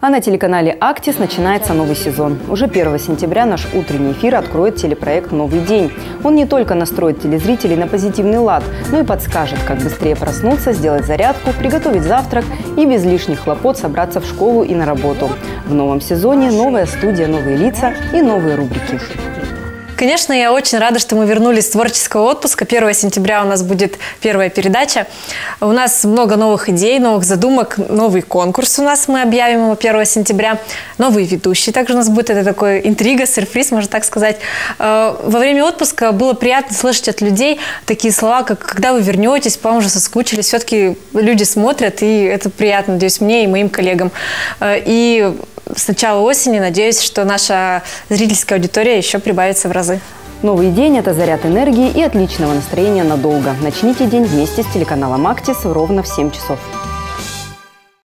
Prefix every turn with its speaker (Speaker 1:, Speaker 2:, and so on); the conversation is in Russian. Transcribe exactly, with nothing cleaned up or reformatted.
Speaker 1: А на телеканале «Актис» начинается новый сезон. Уже первого сентября наш утренний эфир откроет телепроект «Новый день». Он не только настроит телезрителей на позитивный лад, но и подскажет, как быстрее проснуться, сделать зарядку, приготовить завтрак и без лишних хлопот собраться в школу и на работу. В новом сезоне новая студия, новые лица и новые рубрики.
Speaker 2: Конечно, я очень рада, что мы вернулись с творческого отпуска. первого сентября у нас будет первая передача. У нас много новых идей, новых задумок, новый конкурс у нас мы объявим его первого сентября. Новые ведущие также у нас будет. Это такой интрига, сюрприз, можно так сказать. Во время отпуска было приятно слышать от людей такие слова, как «когда вы вернетесь, по-моему, уже соскучились». Все-таки люди смотрят, и это приятно, надеюсь, мне и моим коллегам. И с начала осени надеюсь, что наша зрительская аудитория еще прибавится в разы.
Speaker 1: Новый день – это заряд энергии и отличного настроения надолго. Начните день вместе с телеканалом «Актис» ровно в семь часов.